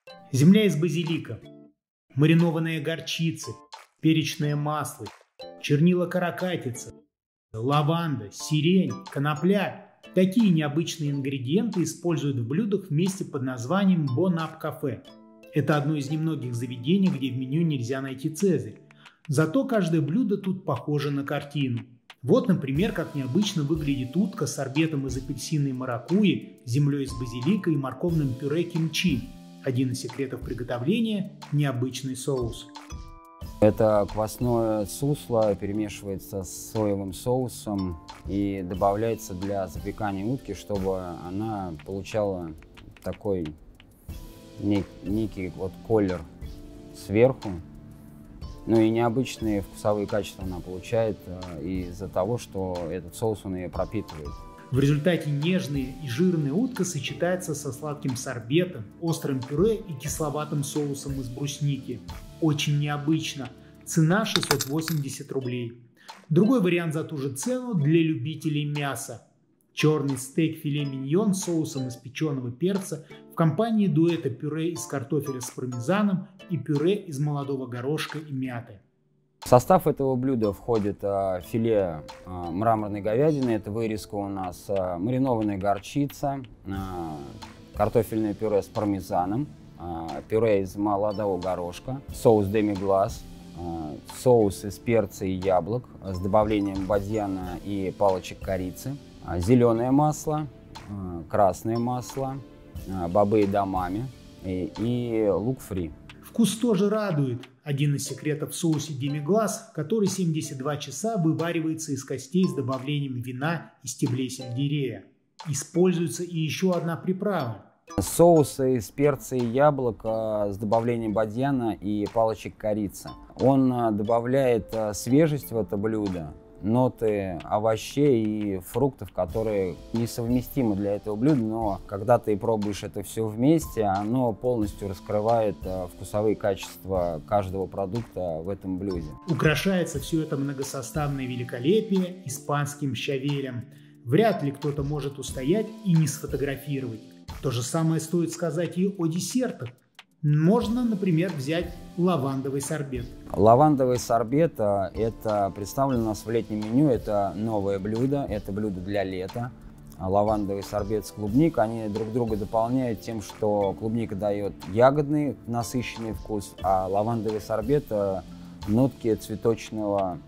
Земля из базилика, маринованные горчицы, перечное масло, чернила каракатицы, лаванда, сирень, конопля. Такие необычные ингредиенты используют в блюдах вместе под названием Bon App Cafe. Это одно из немногих заведений, где в меню нельзя найти цезарь. Зато каждое блюдо тут похоже на картину. Вот, например, как необычно выглядит утка с сорбетом из апельсина и маракуйи, землей из базилика и морковным пюре кимчи. Один из секретов приготовления – необычный соус. Это квасное сусло перемешивается с соевым соусом и добавляется для запекания утки, чтобы она получала такой некий вот колер сверху. Ну и необычные вкусовые качества она получает из-за того, что этот соус он ее пропитывает. В результате нежная и жирная утка сочетается со сладким сорбетом, острым пюре и кисловатым соусом из брусники. Очень необычно. Цена 680 рублей. Другой вариант за ту же цену для любителей мяса. Черный стейк филе миньон с соусом из печеного перца в компании дуэта пюре из картофеля с пармезаном и пюре из молодого горошка и мяты. В состав этого блюда входит филе мраморной говядины, это вырезка у нас, маринованная горчица, картофельное пюре с пармезаном, пюре из молодого горошка, соус деми-глас, соус из перца и яблок с добавлением бадьяна и палочек корицы, зеленое масло, красное масло, бобы эдамаме и лук фри. Вкус тоже радует. Один из секретов в соусе деми-глас, который 72 часа вываривается из костей с добавлением вина и стеблей сельдерея. Используется и еще одна приправа. Соус из перца и яблок с добавлением бадьяна и палочек корицы. Он добавляет свежесть в это блюдо, ноты овощей и фруктов, которые несовместимы для этого блюда, но когда ты пробуешь это все вместе, оно полностью раскрывает вкусовые качества каждого продукта в этом блюде. Украшается все это многосоставное великолепие испанским щавелем. Вряд ли кто-то может устоять и не сфотографировать. То же самое стоит сказать и о десертах. Можно, например, взять лавандовый сорбет. Лавандовый сорбет – это представлено у нас в летнем меню, это новое блюдо, это блюдо для лета. Лавандовый сорбет с клубникой, они друг друга дополняют тем, что клубника дает ягодный насыщенный вкус, а лавандовый сорбет – нотки цветочного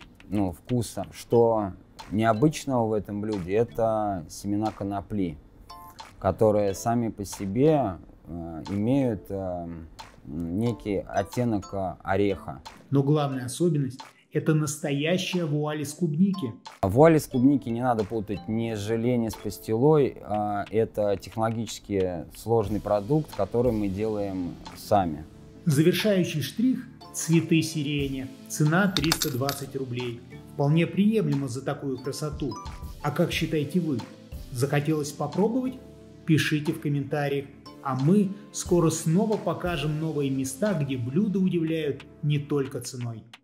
вкуса. Что необычного в этом блюде – это семена конопли, которые сами по себе имеют некий оттенок ореха. Но главная особенность – это настоящая вуаль из клубники. Вуаль из клубники не надо путать ни с желе, ни с пастилой. Это технологически сложный продукт, который мы делаем сами. Завершающий штрих – цветы сирени. Цена 320 рублей. Вполне приемлемо за такую красоту. А как считаете вы? Захотелось попробовать? Пишите в комментариях. А мы скоро снова покажем новые места, где блюда удивляют не только ценой.